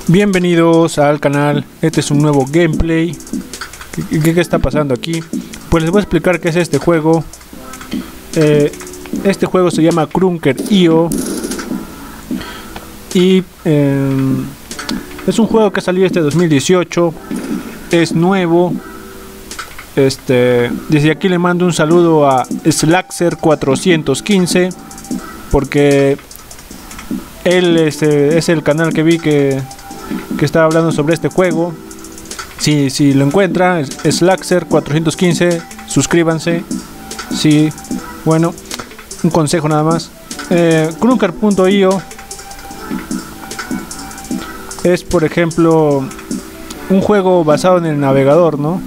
Bienvenidos al canal. Este es un nuevo gameplay. ¿Qué está pasando aquí? Pues les voy a explicar qué es este juego. Este juego se llama Krunker.io y es un juego que salió este 2018. Es nuevo. Desde aquí le mando un saludo a Slaxer415 porque él es el canal que vi que estaba hablando sobre este juego. Si lo encuentran, Slaxer415, suscríbanse. Sí, bueno, un consejo nada más. Krunker.io es, por ejemplo, un juego basado en el navegador, ¿no?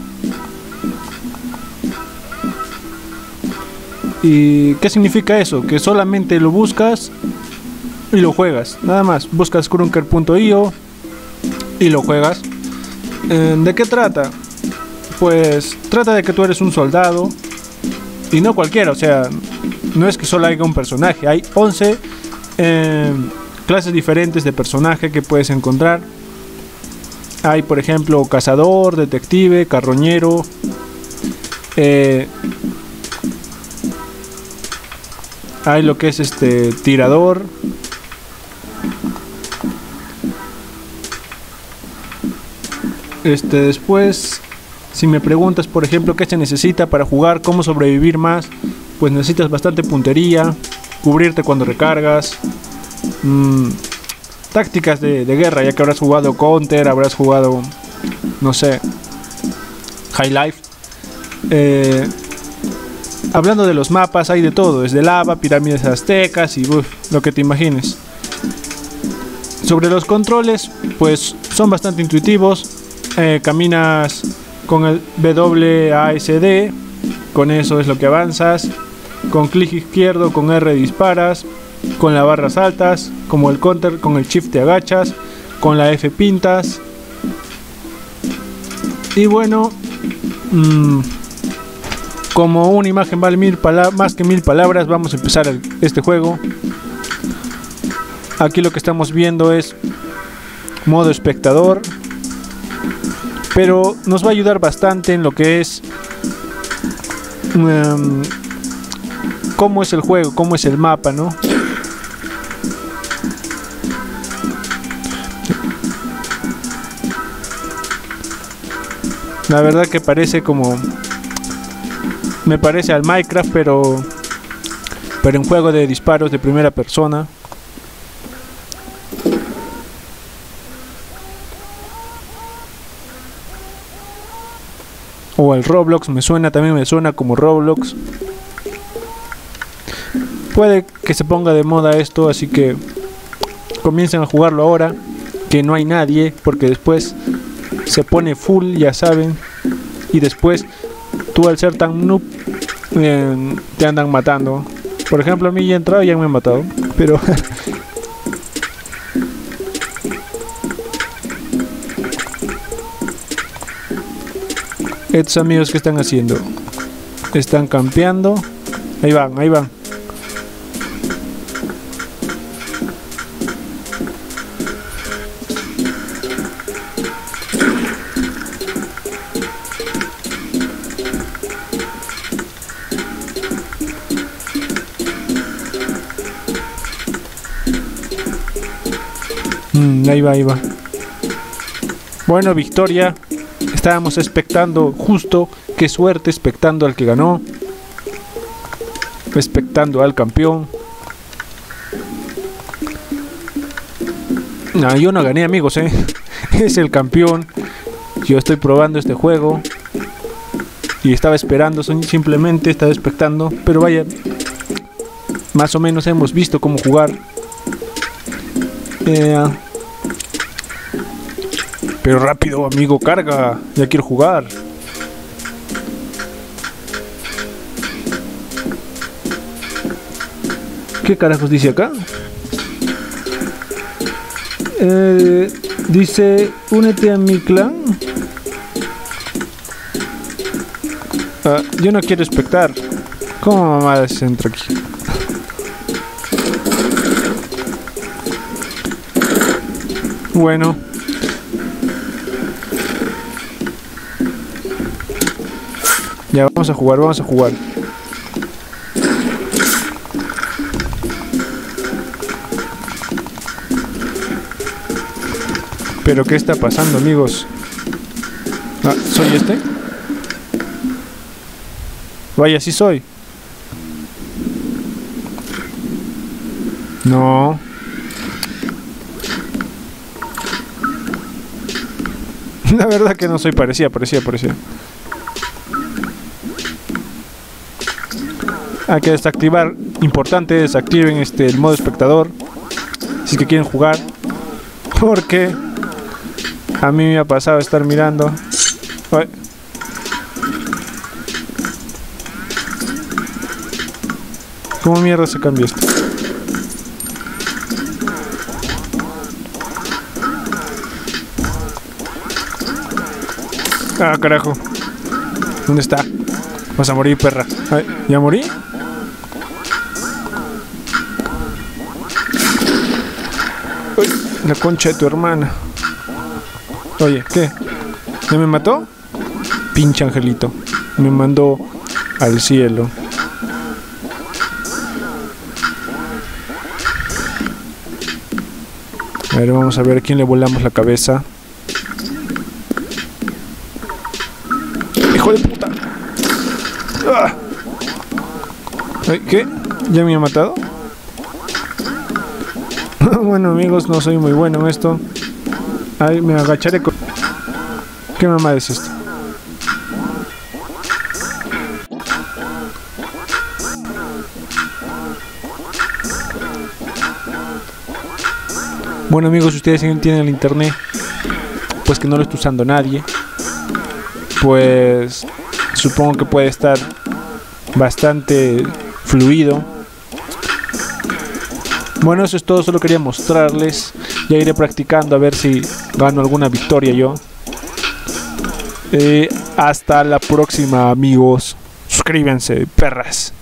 ¿Y qué significa eso? Que solamente lo buscas y lo juegas, nada más. Buscas Krunker.io y lo juegas. ¿De qué trata? Pues trata de que tú eres un soldado y no cualquiera, o sea, no es que solo haya un personaje, hay 11 clases diferentes de personaje que puedes encontrar. Hay, por ejemplo, cazador, detective, carroñero, hay lo que es tirador. Después, si me preguntas, por ejemplo, qué se necesita para jugar, cómo sobrevivir más, pues necesitas bastante puntería, cubrirte cuando recargas, tácticas de guerra, ya que habrás jugado Counter, habrás jugado, no sé, High Life. Hablando de los mapas, hay de todo, desde lava, pirámides aztecas y lo que te imagines. Sobre los controles, pues son bastante intuitivos. Caminas con el WASD, con eso es lo que avanzas. Con clic izquierdo, con R disparas. Con la barra saltas, como el Counter, con el Shift te agachas. Con la F pintas. Y bueno, como una imagen vale más que mil palabras, vamos a empezar este juego. Aquí lo que estamos viendo es modo espectador, pero nos va a ayudar bastante en lo que es cómo es el juego, cómo es el mapa, ¿no? La verdad que me parece al Minecraft, pero en juego de disparos de primera persona. O el Roblox, también me suena como Roblox. Puede que se ponga de moda esto, así que comiencen a jugarlo ahora, que no hay nadie, porque después se pone full, ya saben, y después tú, al ser tan noob, te andan matando. Por ejemplo, a mí ya he entrado y ya me han matado, pero estos amigos, ¿qué están haciendo? Están campeando. Ahí van. Ahí va. Bueno, victoria. Estábamos expectando, justo, qué suerte, expectando al que ganó, expectando al campeón. No, yo no gané, amigos, es el campeón. Yo estoy probando este juego y estaba esperando, simplemente estaba expectando, pero vaya, más o menos hemos visto cómo jugar. Pero rápido, amigo, carga. Ya quiero jugar. ¿Qué carajos dice acá? Dice, únete a mi clan. Yo no quiero espectar. ¿Cómo mamadas entra aquí? Bueno, Ya, vamos a jugar, vamos a jugar. Pero ¿qué está pasando, amigos? Ah, ¿soy este? Vaya, sí soy. No. La verdad que no soy, parecía. Hay que desactivar. Importante, desactiven el modo espectador si es que quieren jugar. Porque a mí me ha pasado estar mirando. Ay. ¿Cómo mierda se cambia esto? Ah, carajo. ¿Dónde está? Vas a morir, perra. Ay, ¿ya morí? Uy, la concha de tu hermana. Oye, ¿qué? ¿Ya me mató? Pinche angelito. Me mandó al cielo. A ver, vamos a ver a quién le volamos la cabeza. ¡Hijo de puta! ¡Ah! ¿Qué? ¿Ya me ha matado? Bueno, amigos, no soy muy bueno en esto. Ay, me agacharé con... ¿Qué mamá es esto? Bueno, amigos, si ustedes tienen el internet, pues que no lo está usando nadie, pues supongo que puede estar bastante fluido. Bueno, eso es todo, solo quería mostrarles. Ya iré practicando a ver si gano alguna victoria yo. Hasta la próxima, amigos. Suscríbanse, perras.